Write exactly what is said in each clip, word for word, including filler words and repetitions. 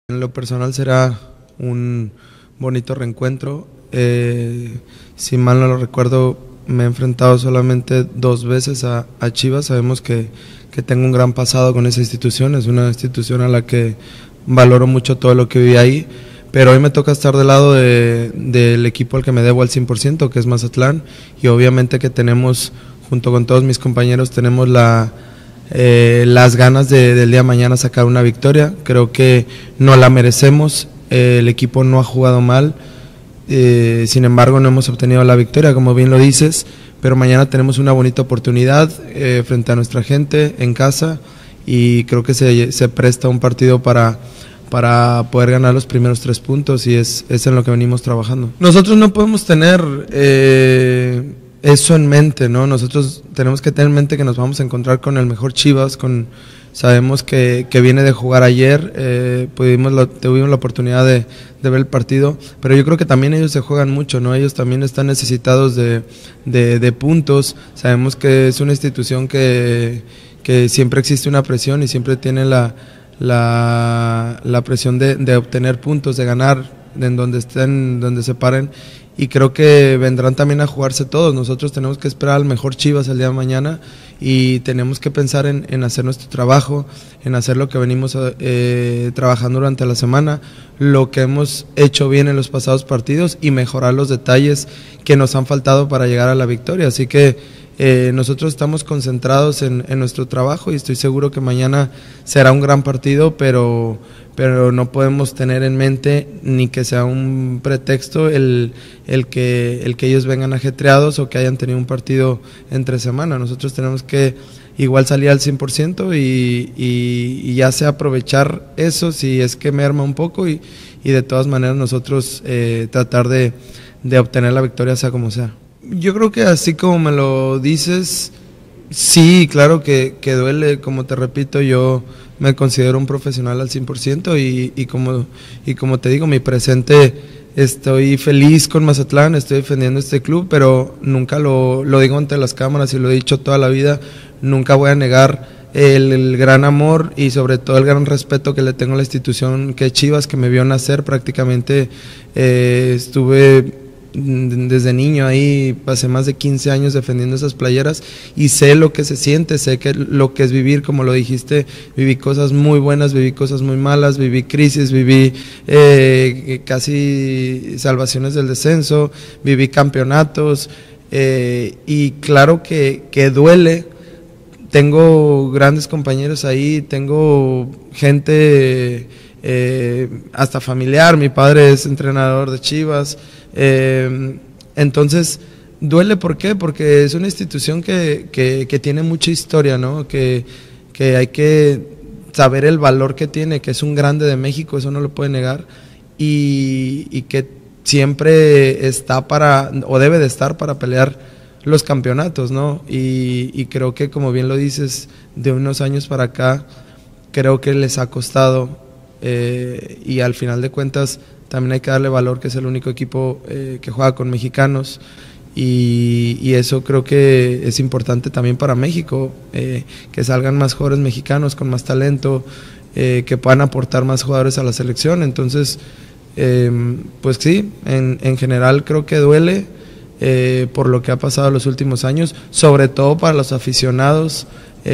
En lo personal será un bonito reencuentro. Eh, si mal no lo recuerdo, me he enfrentado solamente dos veces a, a Chivas. Sabemos que, que tengo un gran pasado con esa institución, es una institución a la que valoro mucho todo lo que viví ahí, pero hoy me toca estar del lado de, del equipo al que me debo al cien por ciento, que es Mazatlán, y obviamente que tenemos, junto con todos mis compañeros, tenemos la... Eh, las ganas de, del día de mañana sacar una victoria. Creo que no la merecemos, eh, el equipo no ha jugado mal, eh, sin embargo no hemos obtenido la victoria, como bien lo dices, pero mañana tenemos una bonita oportunidad eh, frente a nuestra gente en casa, y creo que se, se presta un partido para, para poder ganar los primeros tres puntos, y es, es en lo que venimos trabajando. Nosotros no podemos tener eh, eso en mente, ¿no? Nosotros tenemos que tener en mente que nos vamos a encontrar con el mejor Chivas, con, sabemos que, que viene de jugar ayer, eh, pudimos la, tuvimos la oportunidad de, de ver el partido, pero yo creo que también ellos se juegan mucho, ¿no? Ellos también están necesitados de, de, de puntos. Sabemos que es una institución que, que siempre existe una presión y siempre tiene la, la, la presión de, de obtener puntos, de ganar en donde estén, donde se paren, y creo que vendrán también a jugarse todos. Nosotros tenemos que esperar al mejor Chivas el día de mañana y tenemos que pensar en, en hacer nuestro trabajo, en hacer lo que venimos eh, trabajando durante la semana, lo que hemos hecho bien en los pasados partidos y mejorar los detalles que nos han faltado para llegar a la victoria. Así que eh, nosotros estamos concentrados en, en nuestro trabajo y estoy seguro que mañana será un gran partido, pero... pero no podemos tener en mente ni que sea un pretexto el, el, que, el que ellos vengan ajetreados o que hayan tenido un partido entre semana. Nosotros tenemos que igual salir al cien por ciento y, y, y ya sea aprovechar eso si es que merma un poco, y, y de todas maneras nosotros eh, tratar de, de obtener la victoria sea como sea. Yo creo que así como me lo dices, sí, claro que, que duele. Como te repito, yo me considero un profesional al cien por ciento y, y, como, y como te digo, mi presente, estoy feliz con Mazatlán, estoy defendiendo este club, pero nunca lo, lo digo ante las cámaras y lo he dicho toda la vida, nunca voy a negar el, el gran amor y sobre todo el gran respeto que le tengo a la institución que es Chivas, que me vio nacer prácticamente. Eh, estuve desde niño ahí, pasé más de quince años defendiendo esas playeras y sé lo que se siente, sé que lo que es vivir, como lo dijiste, viví cosas muy buenas, viví cosas muy malas, viví crisis, viví eh, casi salvaciones del descenso, viví campeonatos, eh, y claro que, que duele. Tengo grandes compañeros ahí, tengo gente eh, hasta familiar, mi padre es entrenador de Chivas. Eh, entonces duele, ¿por qué? Porque es una institución que, que, que tiene mucha historia, ¿no? Que, que hay que saber el valor que tiene, que es un grande de México, eso no lo puede negar, y, y que siempre está para, o debe de estar para pelear los campeonatos, ¿no? Y, y creo que, como bien lo dices, de unos años para acá, creo que les ha costado, eh, y al final de cuentas también hay que darle valor que es el único equipo eh, que juega con mexicanos, y, y eso creo que es importante también para México, eh, que salgan más jugadores mexicanos con más talento, eh, que puedan aportar más jugadores a la selección. Entonces, eh, pues sí, en, en general creo que duele eh, por lo que ha pasado en los últimos años, sobre todo para los aficionados,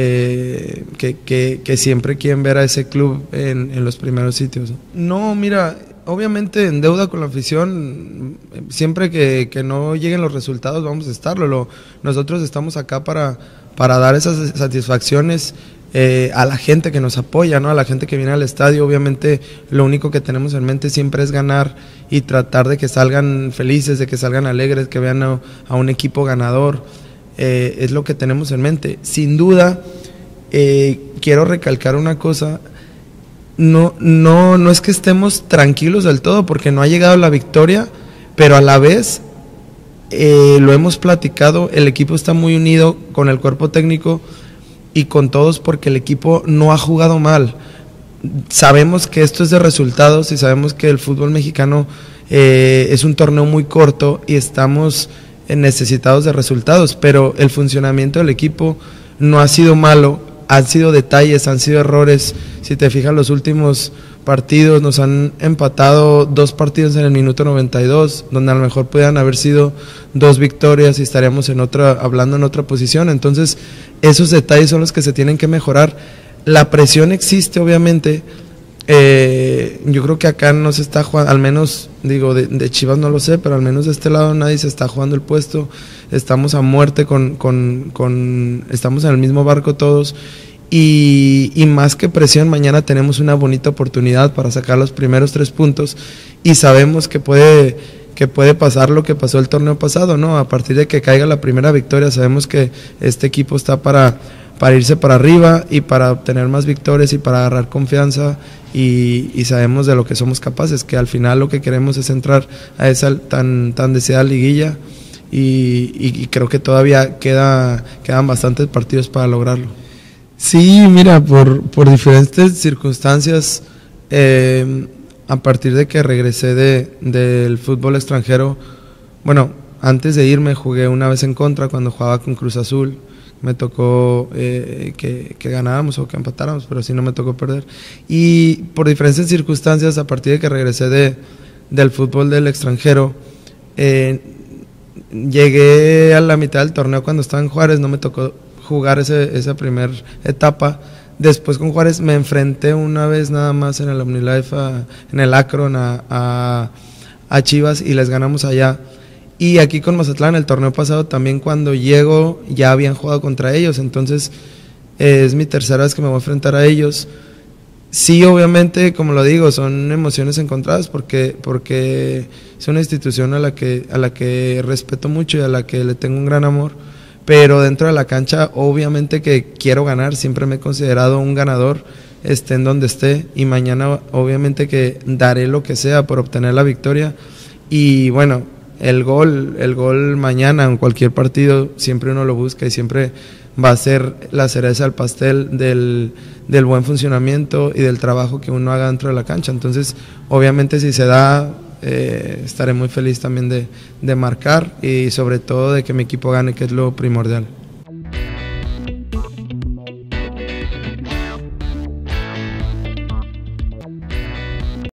eh, que, que, que siempre quieren ver a ese club en, en los primeros sitios. No, mira, obviamente en deuda con la afición, siempre que, que no lleguen los resultados vamos a estarlo. Lo, nosotros estamos acá para, para dar esas satisfacciones eh, a la gente que nos apoya, ¿no? A la gente que viene al estadio. Obviamente lo único que tenemos en mente siempre es ganar y tratar de que salgan felices, de que salgan alegres, que vean a, a un equipo ganador. Eh, es lo que tenemos en mente. Sin duda, eh, quiero recalcar una cosa. No, no, no es que estemos tranquilos del todo porque no ha llegado la victoria, pero a la vez eh, lo hemos platicado, el equipo está muy unido con el cuerpo técnico y con todos porque el equipo no ha jugado mal. Sabemos que esto es de resultados y sabemos que el fútbol mexicano eh, es un torneo muy corto y estamos necesitados de resultados, pero el funcionamiento del equipo no ha sido malo han sido detalles, han sido errores. Si te fijas, los últimos partidos nos han empatado dos partidos en el minuto noventa y dos, donde a lo mejor pudieran haber sido dos victorias y estaríamos en otra, hablando en otra posición. Entonces, esos detalles son los que se tienen que mejorar. La presión existe, obviamente. Eh, yo creo que acá no se está jugando, al menos, digo, de, de Chivas no lo sé, pero al menos de este lado nadie se está jugando el puesto. Estamos a muerte con, con, con estamos en el mismo barco todos. Y, y más que presión, mañana tenemos una bonita oportunidad para sacar los primeros tres puntos y sabemos que puede, que puede pasar lo que pasó el torneo pasado, ¿no? A partir de que caiga la primera victoria, sabemos que este equipo está para, para irse para arriba y para obtener más victorias y para agarrar confianza y, y sabemos de lo que somos capaces, que al final lo que queremos es entrar a esa tan, tan deseada liguilla y, y, y creo que todavía queda, quedan bastantes partidos para lograrlo. Sí, mira, por, por diferentes circunstancias, eh, a partir de que regresé de, del fútbol extranjero, bueno, antes de irme jugué una vez en contra cuando jugaba con Cruz Azul, me tocó eh, que, que ganáramos o que empatáramos, pero sí no me tocó perder. Y por diferentes circunstancias, a partir de que regresé de, del fútbol del extranjero, eh, llegué a la mitad del torneo cuando estaba en Juárez, no me tocó jugar ese, esa primera etapa. Después con Juárez me enfrenté una vez nada más en el OmniLife, a, en el Akron a, a, a Chivas y les ganamos allá. Y aquí con Mazatlán, el torneo pasado también cuando llego ya habían jugado contra ellos, entonces eh, es mi tercera vez que me voy a enfrentar a ellos. Sí, obviamente, como lo digo, son emociones encontradas porque, porque es una institución a la que, a la que respeto mucho y a la que le tengo un gran amor. Pero dentro de la cancha obviamente que quiero ganar, siempre me he considerado un ganador, esté en donde esté, y mañana obviamente que daré lo que sea por obtener la victoria. Y bueno, el gol, el gol mañana en cualquier partido siempre uno lo busca y siempre va a ser la cereza al pastel del, del buen funcionamiento y del trabajo que uno haga dentro de la cancha. Entonces obviamente si se da, Eh, estaré muy feliz también de, de marcar y sobre todo de que mi equipo gane, que es lo primordial.